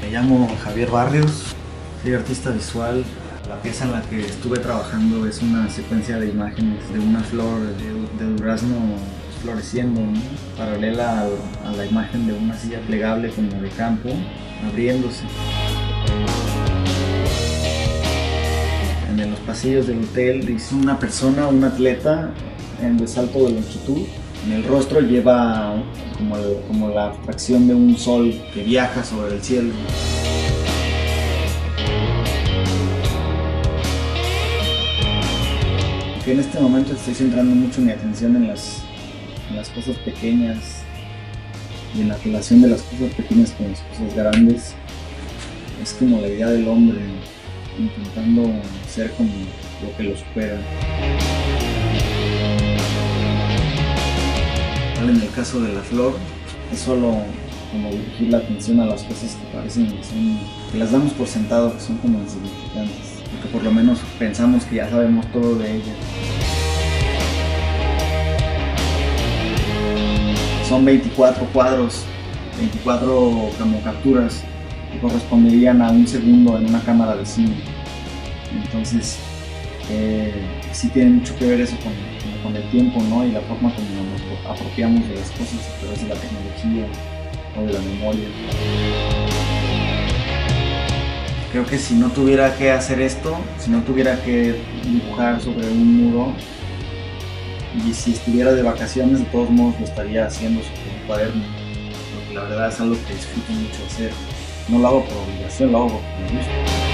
Me llamo Javier Barrios, soy artista visual. La pieza en la que estuve trabajando es una secuencia de imágenes de una flor de durazno floreciendo, ¿no? Paralela a la imagen de una silla plegable como de campo, abriéndose. En los pasillos del hotel dice una persona, un atleta de salto de longitud. En el rostro lleva como la abstracción de un sol que viaja sobre el cielo. Que en este momento estoy centrando mucho mi atención en las cosas pequeñas y en la relación de las cosas pequeñas con las cosas grandes. Es como la idea del hombre intentando ser como lo que lo supera. En el caso de la flor, es solo como dirigir la atención a las cosas que parecen que las damos por sentado, que son como insignificantes, porque por lo menos pensamos que ya sabemos todo de ellas. Son 24 cuadros, 24 como capturas que corresponderían a un segundo en una cámara de cine. Entonces, sí tiene mucho que ver eso con el tiempo, ¿no? Y la forma como nos apropiamos de las cosas a través de la tecnología o de la memoria. Creo que si no tuviera que hacer esto, si no tuviera que dibujar sobre un muro, y si estuviera de vacaciones, de todos modos lo estaría haciendo sobre un cuaderno, porque la verdad es algo que disfruto mucho hacer. No lo hago por obligación, lo hago porque me gusta.